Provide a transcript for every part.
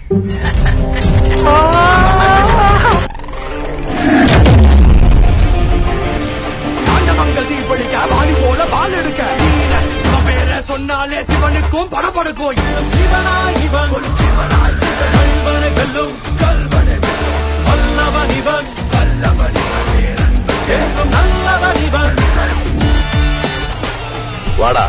சொன்னாலே சிவனுக்கும் படபடுக்கும் சிவனாய் இவன் சிவனாய் கல்வனை வெல்லும் கல்வனை வல்லவன் இவன் வல்லவன் இவன் என்றும் நல்லவன் இவன் வாடா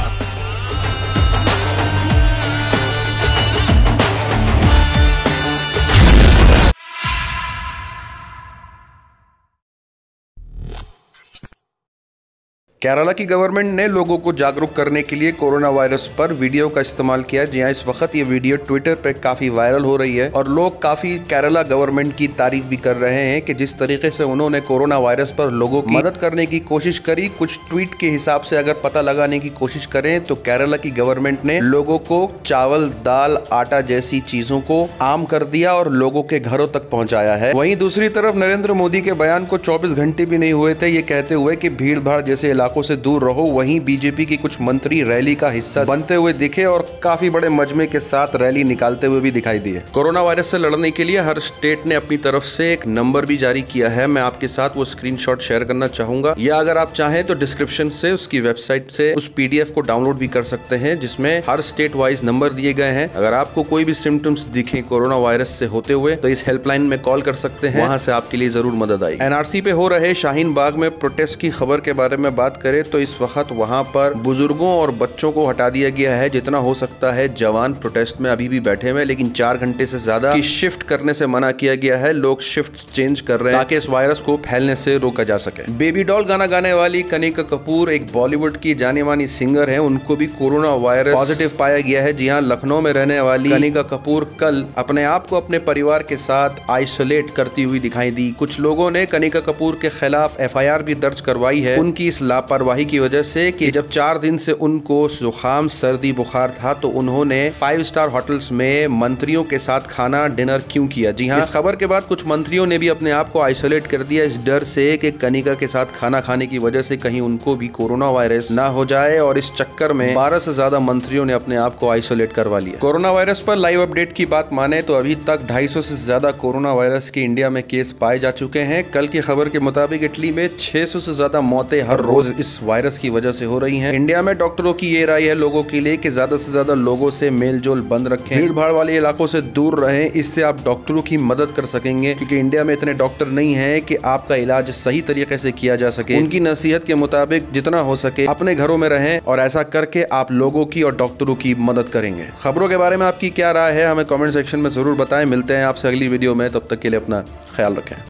केरला की गवर्नमेंट ने लोगों को जागरूक करने के लिए कोरोना वायरस पर वीडियो का इस्तेमाल किया। जी हाँ, इस वक्त ये वीडियो ट्विटर पे काफी वायरल हो रही है और लोग काफी केरला गवर्नमेंट की तारीफ भी कर रहे हैं कि जिस तरीके से उन्होंने कोरोना वायरस पर लोगों की मदद करने की कोशिश करी। कुछ ट्वीट के हिसाब से अगर पता लगाने की कोशिश करें तो केरला की गवर्नमेंट ने लोगों को चावल, दाल, आटा जैसी चीजों को आम कर दिया और लोगों के घरों तक पहुंचाया है। वहीं दूसरी तरफ नरेंद्र मोदी के बयान को 24 घंटे भी नहीं हुए थे ये कहते हुए कि भीड़ भाड़ जैसे इलाकों से दूर रहो। वहीं बीजेपी की कुछ मंत्री रैली का हिस्सा बनते हुए दिखे और काफी बड़े मजमे के साथ रैली निकालते हुए भी दिखाई दिए। कोरोना वायरस से लड़ने के लिए हर स्टेट ने अपनी तरफ से एक नंबर भी जारी किया है। मैं आपके साथ वो स्क्रीनशॉट शेयर करना चाहूंगा, या अगर आप चाहें तो डिस्क्रिप्शन से उसकी वेबसाइट से उस पीडीएफ को डाउनलोड भी कर सकते हैं, जिसमें हर स्टेट वाइज नंबर दिए गए हैं। अगर आपको कोई भी सिम्टम्स दिखे कोरोना वायरस से होते हुए तो इस हेल्पलाइन में कॉल कर सकते हैं, वहां से आपके लिए जरूर मदद आई। एनआरसी पे हो रहे शाहीन बाग में प्रोटेस्ट की खबर के बारे में बात करें तो इस वक्त वहां पर बुजुर्गों और बच्चों को हटा दिया गया है। जितना हो सकता है जवान प्रोटेस्ट में अभी भी बैठे हुए, लेकिन 4 घंटे से ज्यादा की शिफ्ट करने से मना किया गया है। लोग शिफ्ट चेंज कर रहे हैं ताकि इस वायरस को फैलने से रोका जा सके। बेबी डॉल गाना गाने वाली कनिका कपूर एक बॉलीवुड की जानी मानी सिंगर है, उनको भी कोरोना वायरस पॉजिटिव पाया गया है। जी हाँ, लखनऊ में रहने वाली कनिका कपूर कल अपने आप को अपने परिवार के साथ आइसोलेट करती हुई दिखाई दी। कुछ लोगों ने कनिका कपूर के खिलाफ एफआईआर भी दर्ज करवाई है उनकी इस लापरवाही की वजह से कि जब 4 दिन से उनको जुकाम, सर्दी, बुखार था तो उन्होंने 5 स्टार होटल्स में मंत्रियों के साथ खाना डिनर क्यों किया। जी हाँ, इस खबर के बाद कुछ मंत्रियों ने भी अपने आप को आइसोलेट कर दिया इस डर से कि कनिका के साथ खाना खाने की वजह से कहीं उनको भी कोरोना वायरस ना हो जाए, और इस चक्कर में 12 से ज्यादा मंत्रियों ने अपने आप को आइसोलेट करवा लिया। कोरोना वायरस पर लाइव अपडेट की बात माने तो अभी तक 250 से ज्यादा कोरोना वायरस के इंडिया में केस पाए जा चुके हैं। कल की खबर के मुताबिक इटली में 600 से ज्यादा मौतें हर रोज इस वायरस की वजह से हो रही हैं। इंडिया में डॉक्टरों की ये राय है लोगों के लिए कि ज्यादा से ज्यादा लोगों से मेल जोल बंद रखें, भीड़ भाड़ वाले इलाकों से दूर रहें। इससे आप डॉक्टरों की मदद कर सकेंगे, क्योंकि इंडिया में इतने डॉक्टर नहीं हैं कि आपका इलाज सही तरीके से किया जा सके। उनकी नसीहत के मुताबिक जितना हो सके अपने घरों में रहें, और ऐसा करके आप लोगों की और डॉक्टरों की मदद करेंगे। खबरों के बारे में आपकी क्या राय है हमें कमेंट सेक्शन में जरूर बताएं। मिलते हैं आपसे अगली वीडियो में, तब तक के लिए अपना ख्याल रखें।